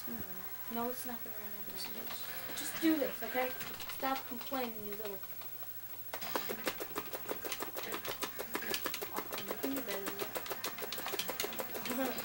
No, it's not gonna run out. Just do this, okay? Stop complaining, you little. Oh, I'm making you better than that.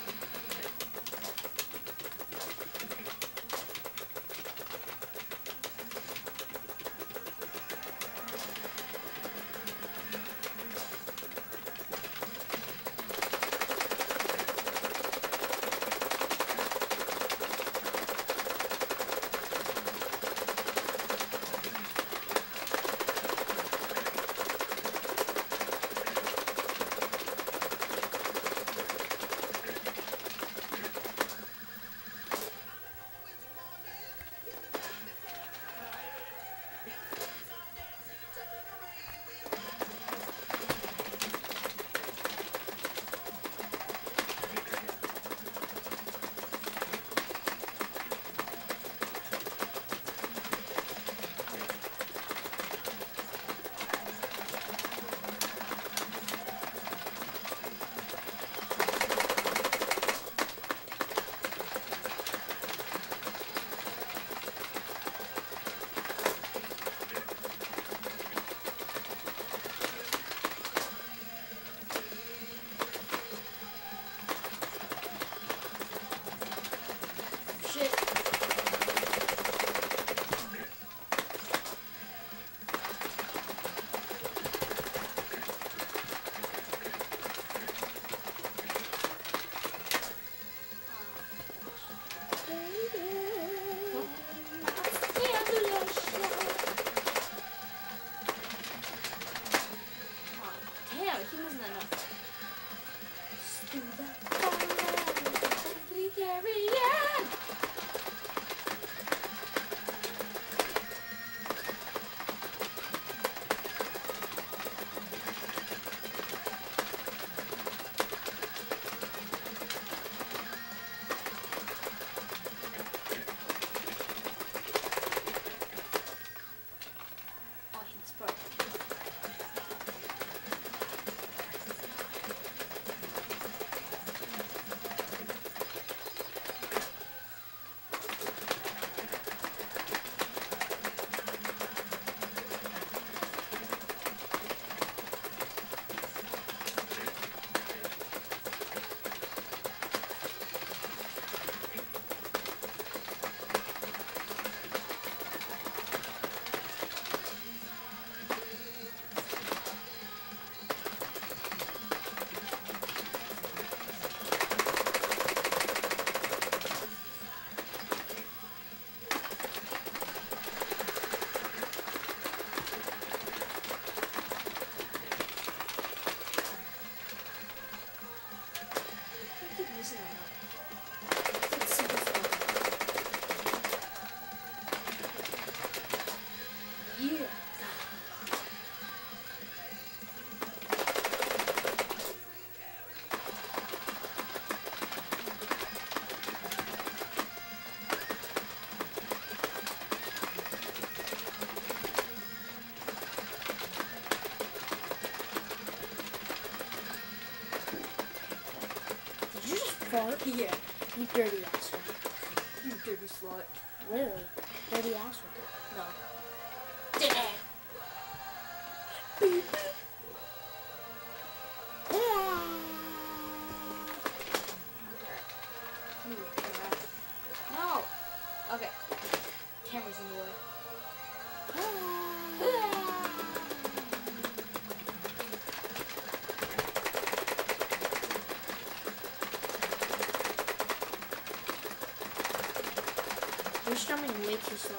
Fart? Yeah. You dirty asshole. You dirty slut. Really? Dirty asshole. No. No. Okay. Camera's in the way. You're strumming way too slow.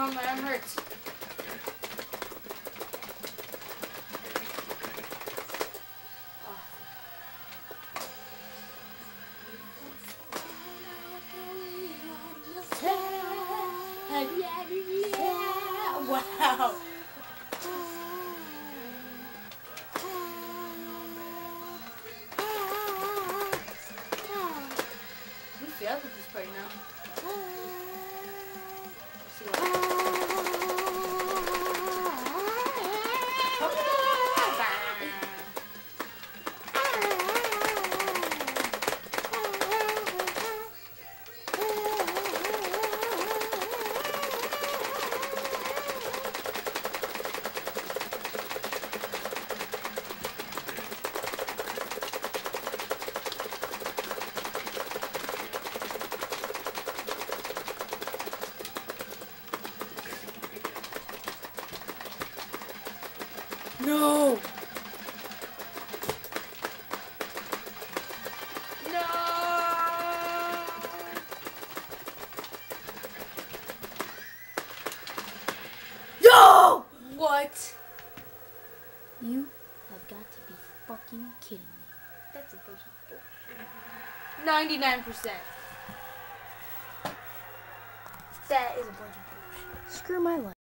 my arm hurts. Wow. We failed with this part now. Let's see what No! No! No! What? You have got to be fucking kidding me. That's a bunch of bullshit. 99%. That is a bunch of bullshit. Screw my life.